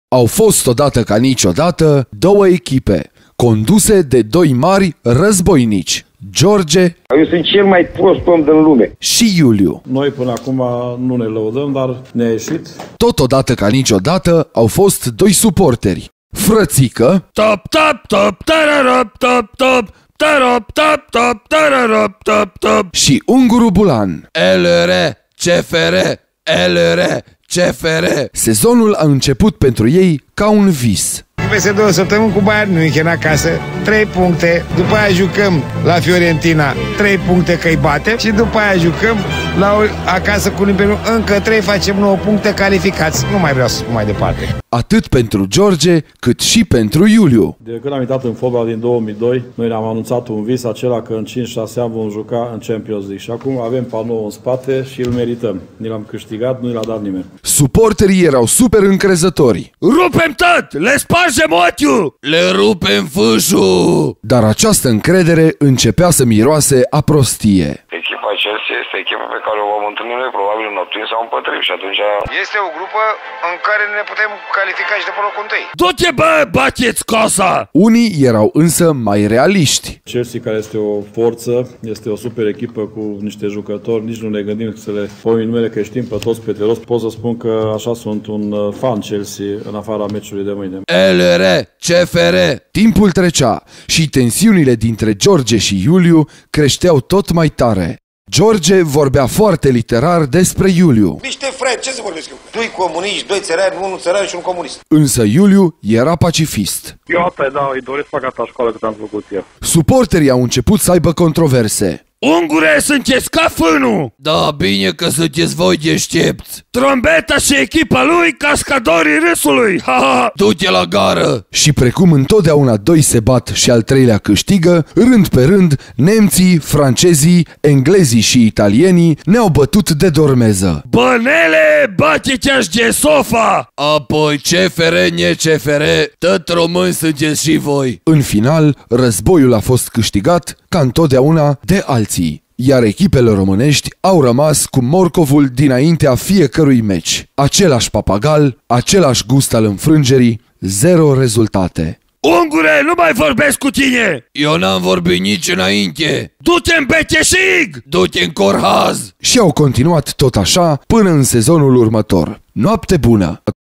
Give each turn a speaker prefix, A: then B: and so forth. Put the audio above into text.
A: Au fost odată ca niciodată două echipe, conduse de doi mari războinici, George
B: Eu sunt cel mai prost om din lume.
A: și Iuliu.
C: Noi până acum nu ne lăudăm, dar ne-a ieșit.
A: Totodată ca niciodată au fost doi suporteri, Frățică
D: Top, top, top, tararop, top, top, tarop, top, top, tararop, top, top.
A: și Unguru Bulan.
D: LR, CFR, LR, CFR.
A: Sezonul a început pentru ei ca un vis.
B: Peste 2 săptămâni cu Bayern München acasă, 3 puncte, după aia jucăm la Fiorentina, 3 puncte că-i batem și după aia jucăm acasă cu Imperiul, încă 3, facem 9 puncte calificați. Nu mai vreau să spun mai departe.
A: Atât pentru George, cât și pentru Iuliu.
C: De când am intrat în fotbal din 2002, noi ne-am anunțat un vis, acela că în 5-6 ani vom juca în Champions League. Și acum avem panou în spate și îl merităm. Ni l-am câștigat, nu l-a dat nimeni.
A: Suporterii erau super încrezători,
D: Rupem tot, le spargem ochiul, le rupem fâșul.
A: dar această încredere începea să miroase a prostie.
E: Echipa Chelsea este echipa pe care o vom întâlni noi probabil în optimi sau în pătrimi și atunci...
B: Este o grupă în care ne putem califica și de pe locul 1.
D: Du-te, bă, bateți cosa!
A: Unii erau însă mai realiști.
C: Chelsea, care este o forță, este o super echipă cu niște jucători, nici nu ne gândim să le pomi numele, că știm pe toți pe de rost. Pot să spun că așa sunt un fan Chelsea în afara meciului de mâine.
D: LR, CFR.
A: Timpul trecea și tensiunile dintre George și Iuliu creșteau tot mai tare. George vorbea foarte literar despre Iuliu,
B: Niște fraieri, ce să vorbesc eu? 2 comuniști, 2 țărani, unul țăran și un comunist.
A: însă Iuliu era pacifist.
F: Eu asta, da, îi doresc să facă atâta școală cât am făcut eu.
A: Suporterii au început să aibă controverse.
D: Ungure, sunteți ca fânul! Da, bine că sunteți voi deștepți. Trombeta și echipa lui, cascadorii râsului! Ha, ha. Du-te la gară!
A: Și precum întotdeauna doi se bat și al treilea câștigă, rând pe rând, nemții, francezii, englezii și italienii ne-au bătut de dormeză.
D: Bănele, bate-te-aș de sofa! Apoi CFR, ne CFR, tot români sunteți și voi.
A: În final, războiul a fost câștigat, ca întotdeauna, de alții, iar echipele românești au rămas cu morcovul dinaintea fiecărui meci. Același papagal, același gust al înfrângerii, 0 rezultate.
D: Ungure, nu mai vorbesc cu tine! Eu n-am vorbit nici înainte. Du-te în beteșig! Du-te în corhaz!
A: Și au continuat tot așa până în sezonul următor. Noapte bună!